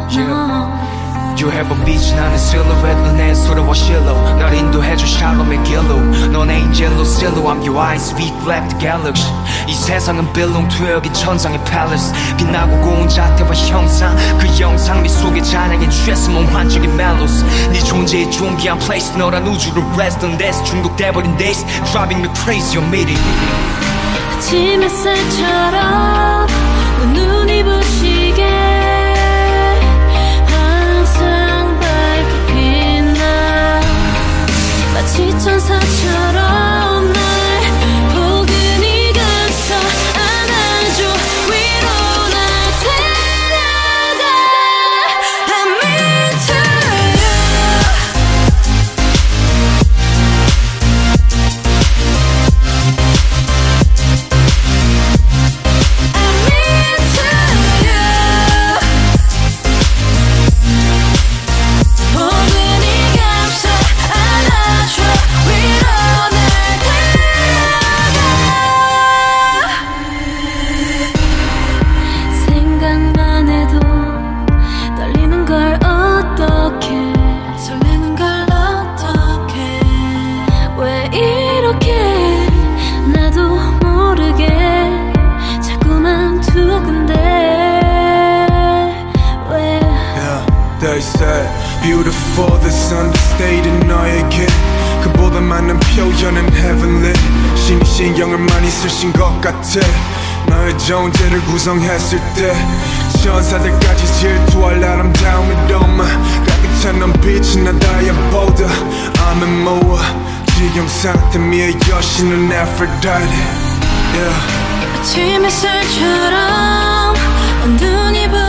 You have a beach 나는 silhouette 내 서러워 실로 날 인도해줘 샬롬의 길로 넌 angel로 실로 I'm your eyes reflect the galaxy 이 세상은 빌롱 되어긴 천상의 palace 빛나고 고운 자태와 형상 그 영상 미 속에 찬양인 취해서 몽환적인 멜로스 네 존재의 존귀한 place 너란 우주로 rest on this 중독돼버린 days driving me crazy on me 아침 햇살처럼 내 눈이 부시게 항상 밝게 빛나 마치 천사처럼 날 포근히 감싸 안아줘 위로 날 데려가 I'm into They say beautiful that's understated 너에게 그보다 많은 표현은 heavenly 신이 신경을 많이 쓰신 것 같아 너의 존재를 구성했을 때 천사들까지 질투할 아름다운 이로만 가득 찬 눈빛이 나 다이아보다 암에 모아 지경 상태 미의 여신은 Aphrodite 아침 햇살처럼 눈이